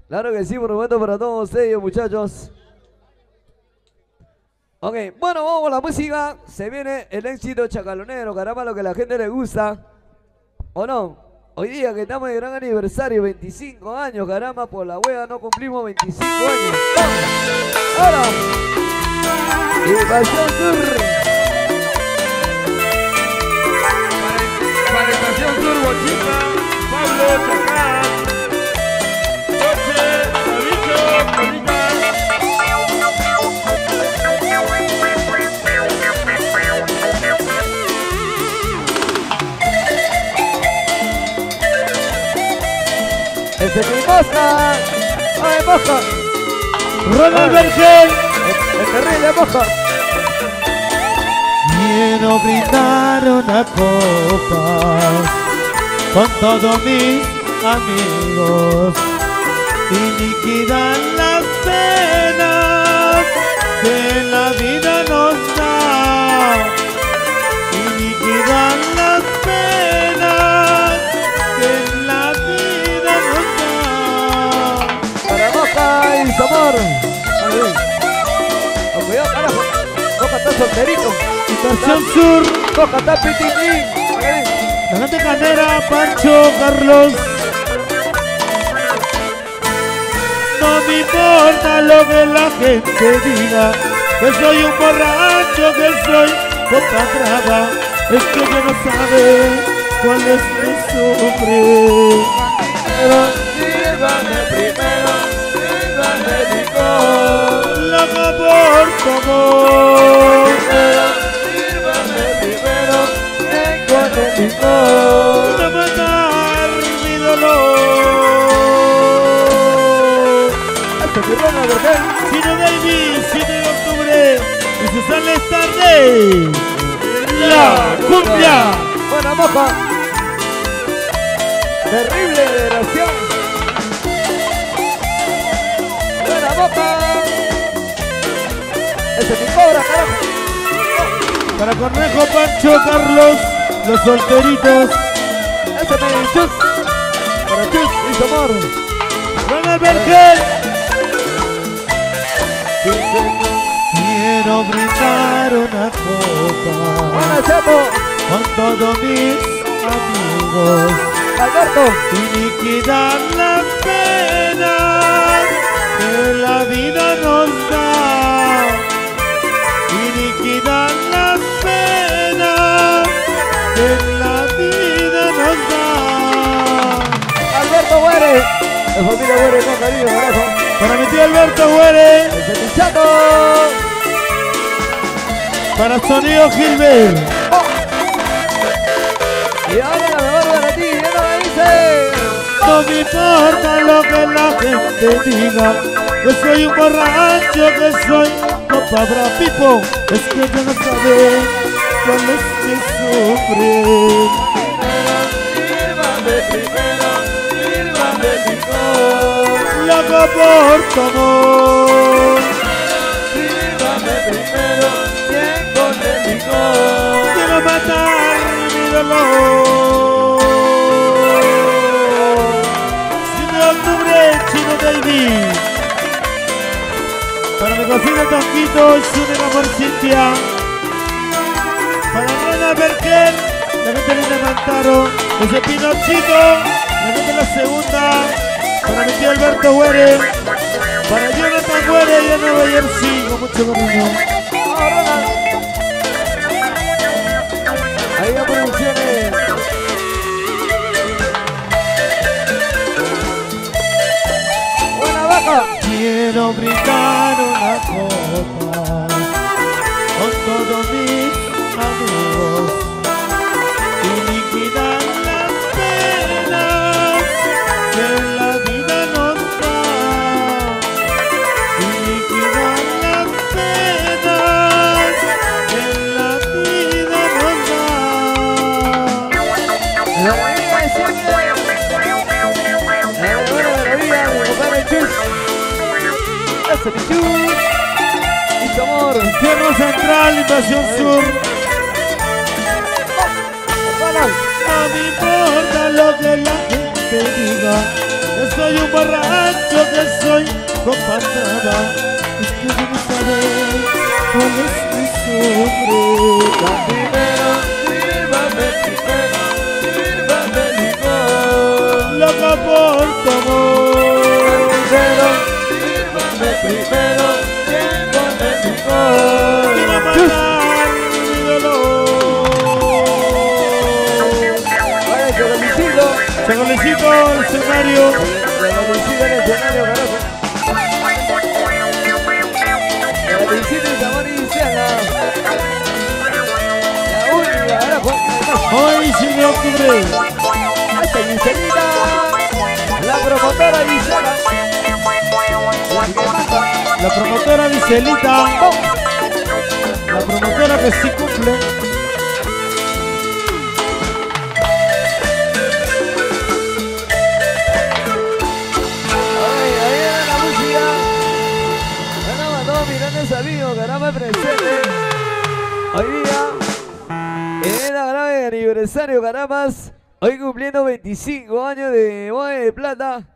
Claro que sí, por momento para todos ustedes, muchachos. Ok, bueno, vamos con la música. Se viene el éxito chacalonero, caramba, lo que a la gente le gusta. ¿O no? Hoy día que estamos de gran aniversario, 25 años, caramba, por la wea no cumplimos 25 años. ¡Vamos! ¡Ahora! Invasión Sur. Para Estación Sur, Bochita, Pablo, Chacal, Coche, Sabicho, Colita. ¡Ese es mi mosca! ¡Ay, mosca! Ronald Vergel. ¡El terrible mosca! Quiero brindar una copa con todos mis amigos y liquidar las penas que la vida nos da. Y liquidar las penas que la vida nos da. ¡Para mosca y sabor! ¡Cuidado, carajo! ¡Mosca está solterito! Estación Sur, ¡Mosca está pitiquín! la gente canera, Pancho, Carlos. No me importa lo que la gente diga, que soy un borracho, que soy Copa Brava. Es que ella no sabe cuál es mi sufrir. Sírvame primero, sírvame licor. Loco por tu amor. Sírvame primero, tengo el licor. No matar mi dolor. ¡Este es mi Ronald Vergel! Chino Deybi, 7 de octubre, y se sale tarde. La cumbia. ¡Buena moja! ¡Terrible relación! ¡Buena moja! ¡Ese es mi cobra, carajo! Para Cornejo, Pancho, Carlos, los solteritos. ¡Ese es mi chus! ¡Para chus y su amor! Ronald Vergel. Quiero brindar una copa ¡Buena chapo! con todos mis amigos ¡Alberto! y liquidar las penas que la vida nos da. Y liquidar las penas que la vida nos da. ¡Alberto Güere! ¡La familia Güere con cariño, carajo! Para mi tío Alberto Güere. ¡Ese es mi chato! Para Sonido Gilbert. ¡Y ahora la mejor para ti! ¡Ya no me dice! No me importa lo que la gente diga, que soy un borracho, que soy Copa Brava. Pipo, es que yo no sabe cuál es mi sufrir. Sírvame primero, sírvame licor. Loco por tu amor. Sírvame primero, bien con el licor. Quiero matar mi dolor. 7 de octubre, Chino Deybi. Para mi cocina Tonquito, Shunega por Cintia. Para Ronald Vergel, la gente linda de Mantaro. Ese Pinochito, la gente de la segunda. Para mi tío Alberto Güere. Para Jonathan Güere y de Nueva Jersey, con mucho cariño. Ahí va producciones. ¡Buena vaca! Quiero brindar una copa con todos mis amigos y liquidar las penas que la vida nos da. Y liquidar las penas que la vida nos da. La alegría de siempre. La alegría de la vida, mi compadre Chus. Ese es mi Chus. Y su amor. Infierno Central, Invasión Sur. Hola. No me importa lo que la gente diga, que soy un borracho, que soy Copa Brava. Es que debo saber cuál es mi nombre. Sírvame limón. Loco por tu amor. Sírvame primero, con el limón. Quiero matar mi dolor. Vaya, Chocolicito. Chocolecito al escenario. Chocolicito en el escenario, carajo. Chocolicito y sabor inicial. La única, carajo. Hoy 5 de octubre. Hasta Giselita, la promotora Gisela, la que manda. La promotora Giselita, la promotora que sí cumple. Ahí era la música. Caramba, todos mirando ese amigo, caramba, presente. Hoy día, en el grave aniversario, carambas. Hoy cumpliendo 25 años de boda de plata.